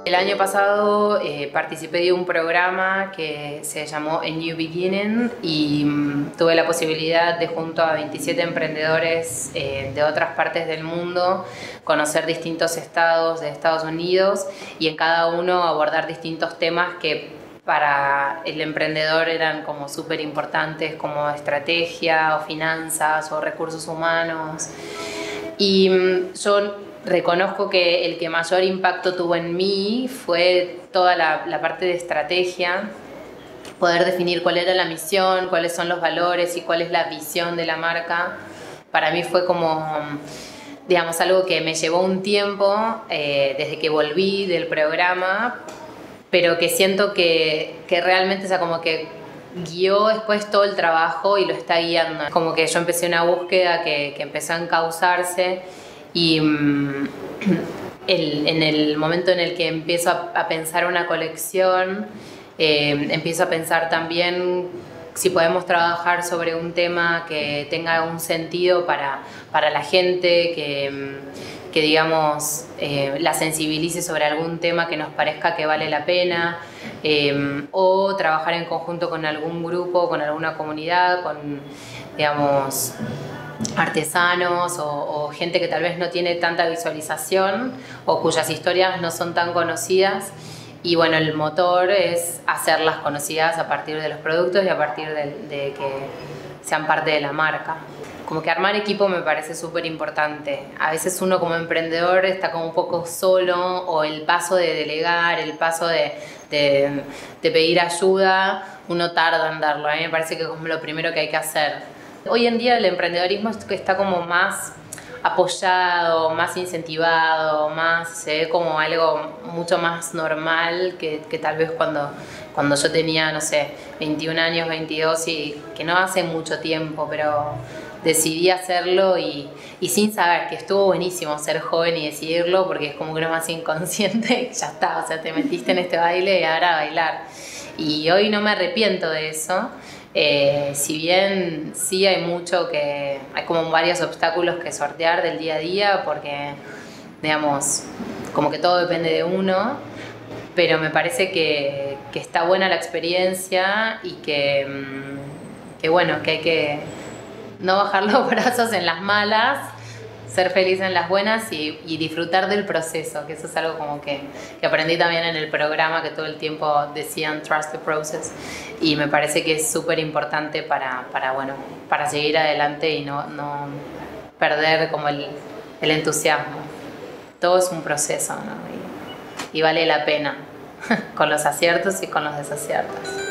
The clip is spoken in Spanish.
El año pasado participé de un programa que se llamó A New Beginning y tuve la posibilidad de, junto a 27 emprendedores de otras partes del mundo, conocer distintos estados de Estados Unidos y en cada uno abordar distintos temas que para el emprendedor eran como súper importantes, como estrategia o finanzas o recursos humanos. Y yo reconozco que el que mayor impacto tuvo en mí fue toda la parte de estrategia, poder definir cuál era la misión, cuáles son los valores y cuál es la visión de la marca. Para mí fue como, digamos, algo que me llevó un tiempo desde que volví del programa, pero que siento que realmente, o sea, como que guió después todo el trabajo y lo está guiando. Como que yo empecé una búsqueda que empezó a encauzarse y en el momento en el que empiezo a pensar una colección, empiezo a pensar también si podemos trabajar sobre un tema que tenga un sentido para la gente, que digamos, la sensibilice sobre algún tema que nos parezca que vale la pena, o trabajar en conjunto con algún grupo, con alguna comunidad, con, digamos, artesanos o gente que tal vez no tiene tanta visualización o cuyas historias no son tan conocidas. Y bueno, el motor es hacerlas conocidas a partir de los productos y a partir de que sean parte de la marca. Como que armar equipo me parece súper importante. A veces uno como emprendedor está como un poco solo, o el paso de delegar, el paso de pedir ayuda, uno tarda en darlo. A mí me parece que es como lo primero que hay que hacer. Hoy en día el emprendedorismo está como más apoyado, más incentivado, se ve como algo mucho más normal que tal vez cuando yo tenía, no sé, 21 años, 22, y que no hace mucho tiempo, pero decidí hacerlo y sin saber, que estuvo buenísimo ser joven y decidirlo, porque es como que uno es más inconsciente, ya está, o sea, te metiste en este baile y ahora a bailar. Y hoy no me arrepiento de eso. Si bien sí hay como varios obstáculos que sortear del día a día, porque, digamos, como que todo depende de uno, pero me parece que está buena la experiencia y que bueno, que hay que no bajar los brazos en las malas, ser feliz en las buenas y disfrutar del proceso, que eso es algo como que aprendí también en el programa, que todo el tiempo decían trust the process, y me parece que es súper importante para seguir adelante y no perder como el entusiasmo. Todo es un proceso, ¿no? Y vale la pena, con los aciertos y con los desaciertos.